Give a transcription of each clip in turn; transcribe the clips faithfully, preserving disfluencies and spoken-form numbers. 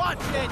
nonsense!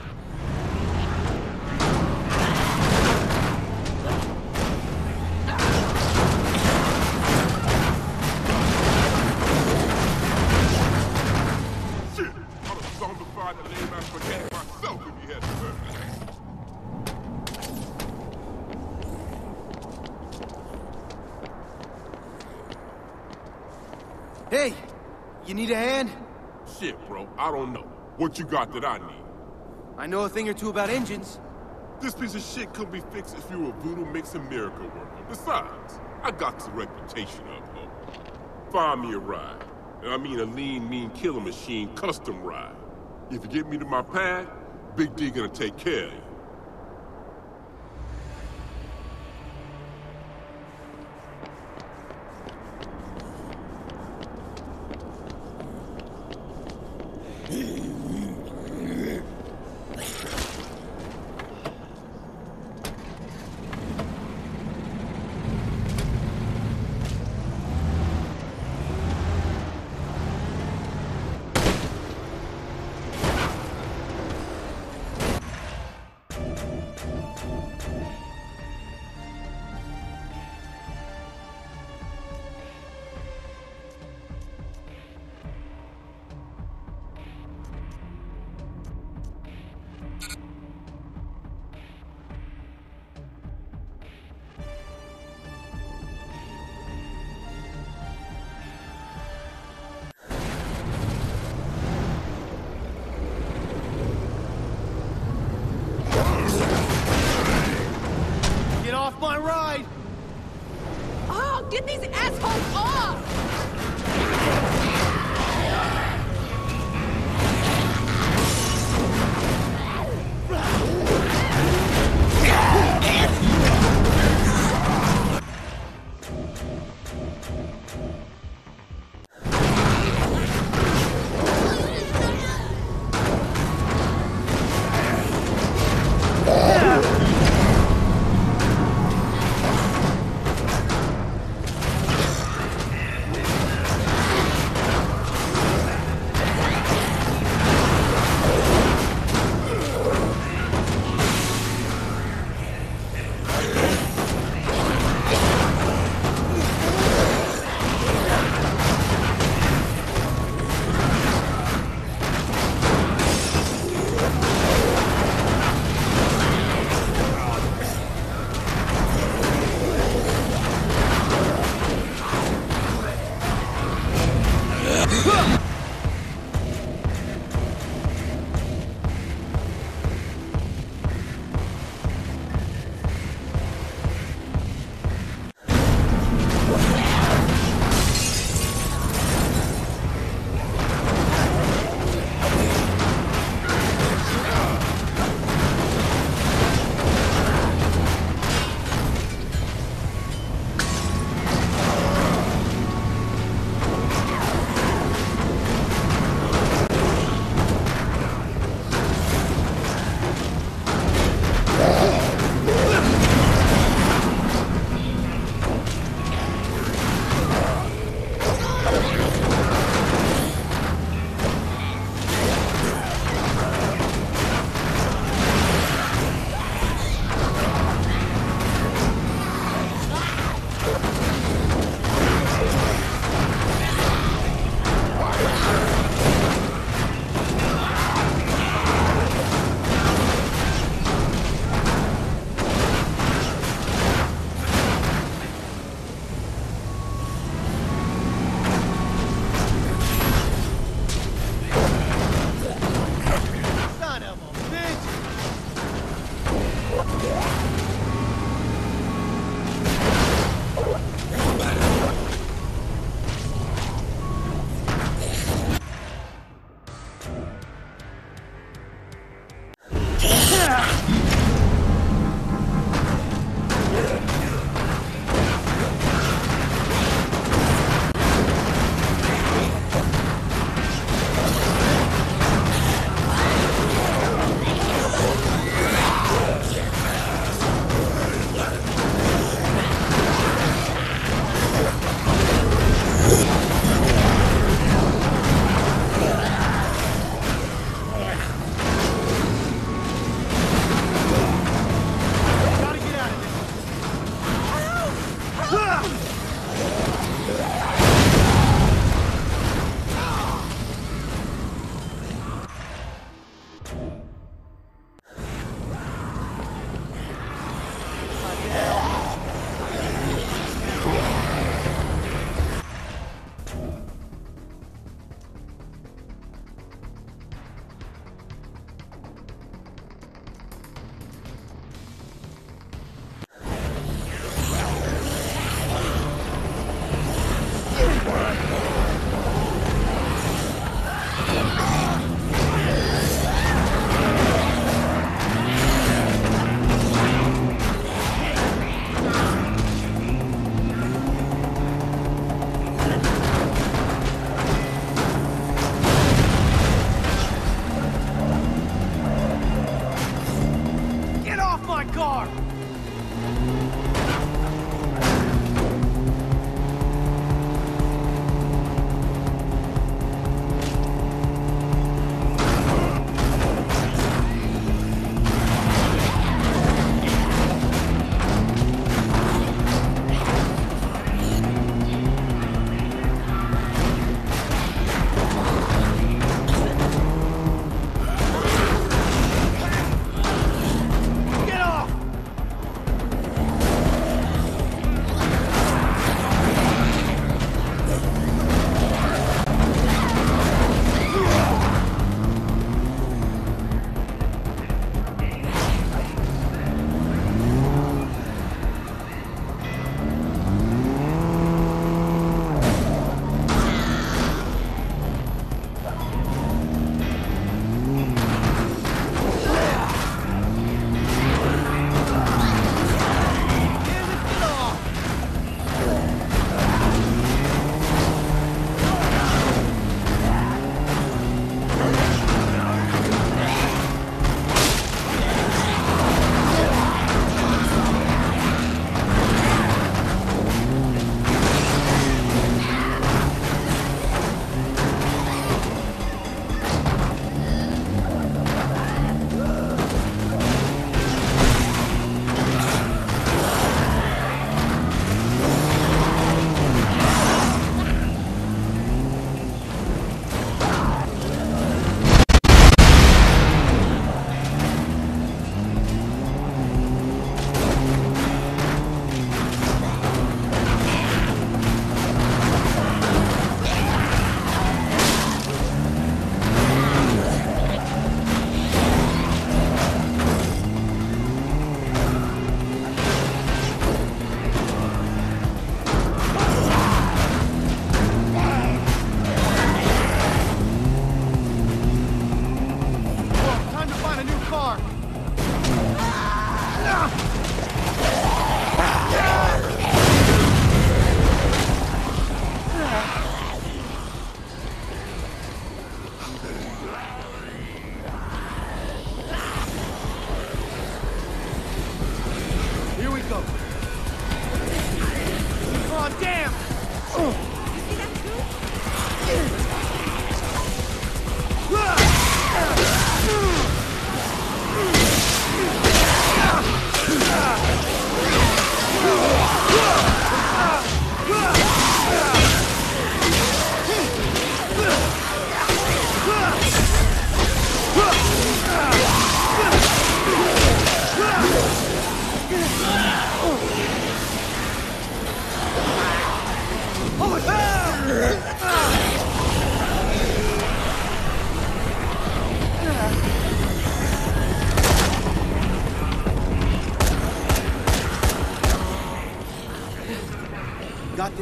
Shit! I'd have zombified the lame man forgetting myself if you hadn't heard me. Hey! You need a hand? Shit, bro, I don't know. What you got that I need? I know a thing or two about engines. This piece of shit could be fixed if you were a voodoo mixing miracle worker. Besides, I got the reputation of her. Find me a ride. And I mean a lean, mean killer machine custom ride. If you get me to my pad, Big D gonna take care of you.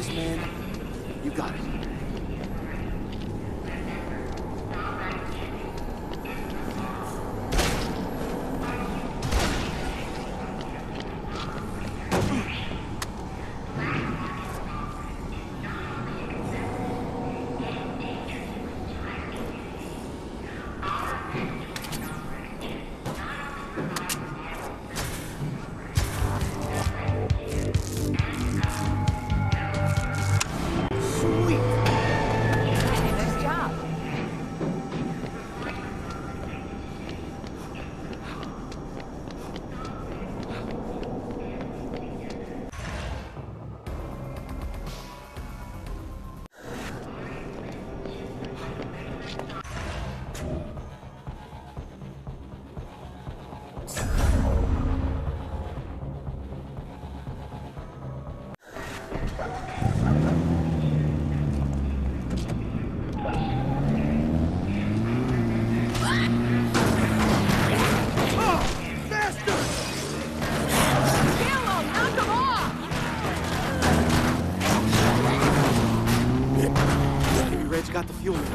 this, man. You got it. Got the fuel.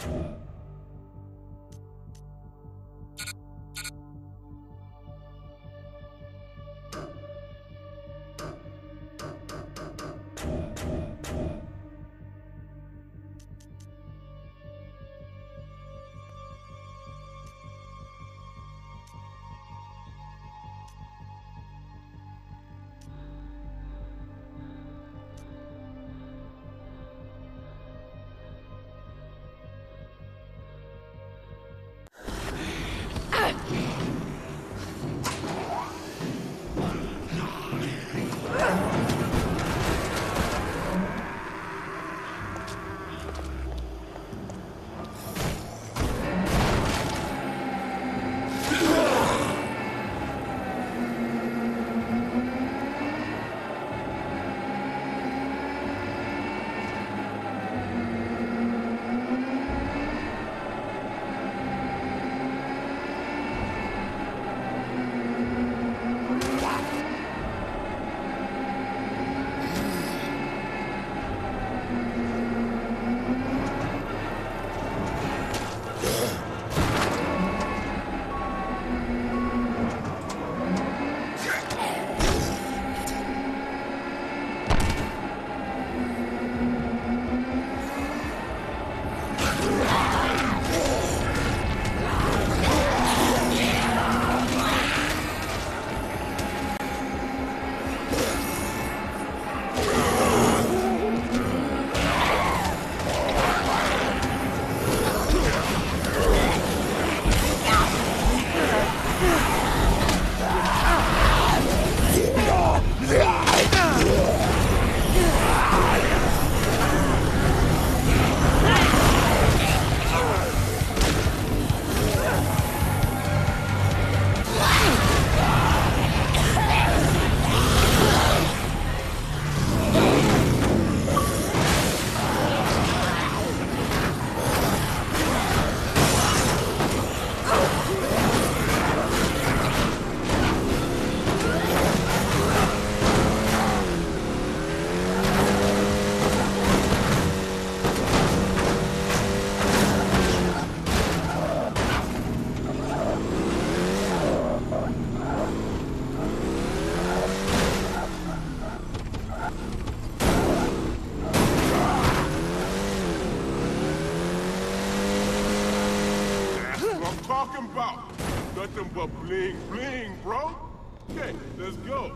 Talking about nothing but bling bling, bro. Okay, let's go.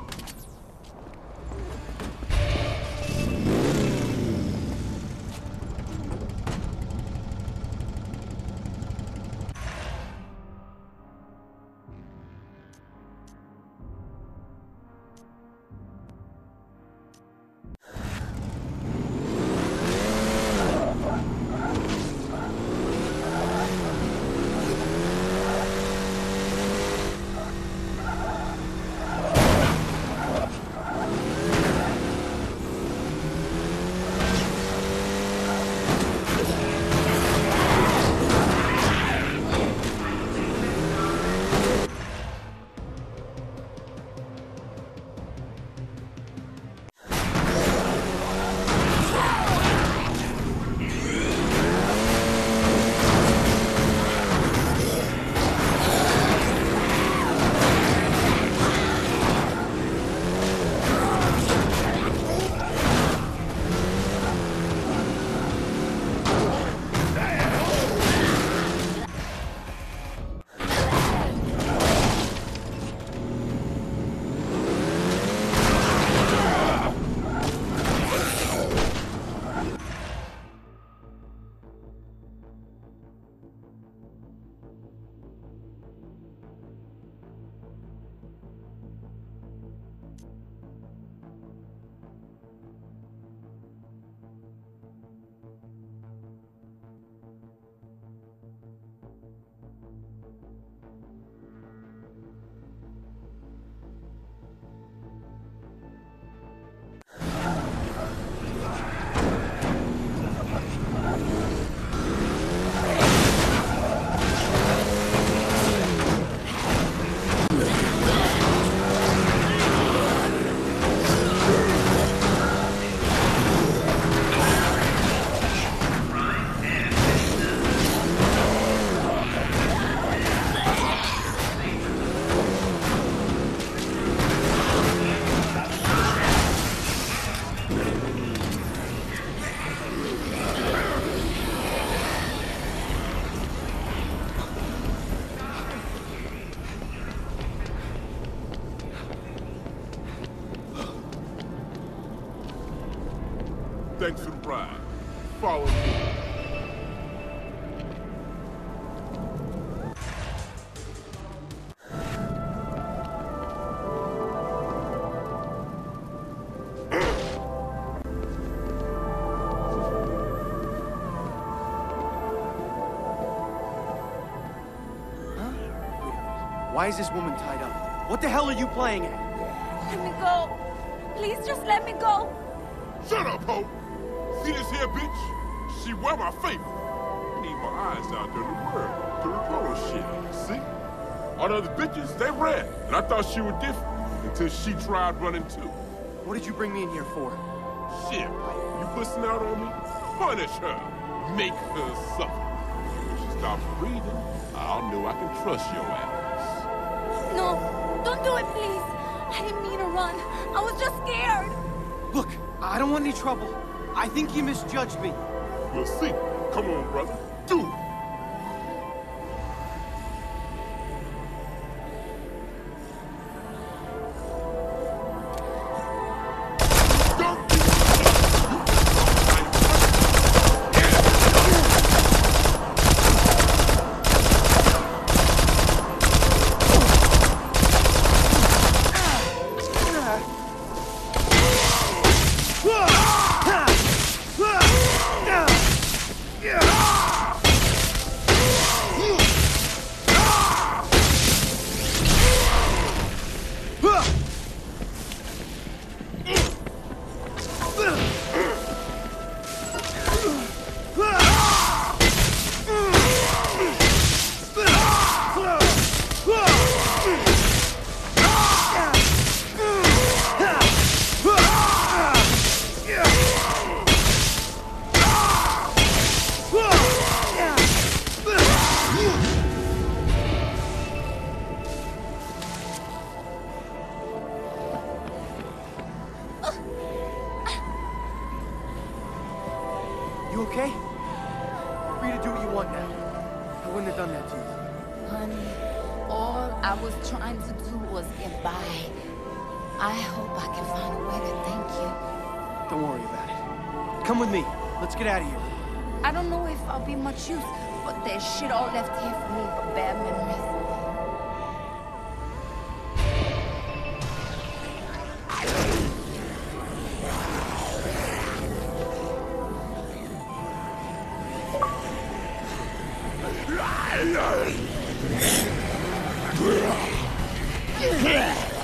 Why is this woman tied up? What the hell are you playing at? Let me go. Please just let me go. Shut up, ho! See this here bitch? She wear my favorite. I need my eyes out there in the world to report shit, see? All the other bitches, they red. And I thought she was different until she tried running too. What did you bring me in here for? Shit, bro. You pussing out on me? Punish her. Make her suffer. When she stops breathing, I'll know I can trust your ass. No, don't do it, please. I didn't mean to run. I was just scared. Look, I don't want any trouble. I think you misjudged me. We'll see. Come on, brother. Do it. You okay? Free to do what you want now. I wouldn't have done that to you. Honey, all I was trying to do was get by. I hope I can find a way to thank you. Don't worry about it. Come with me. Let's get out of here. I don't know if I'll be much use, but there's shit all left here for me but bad memories. Yeah.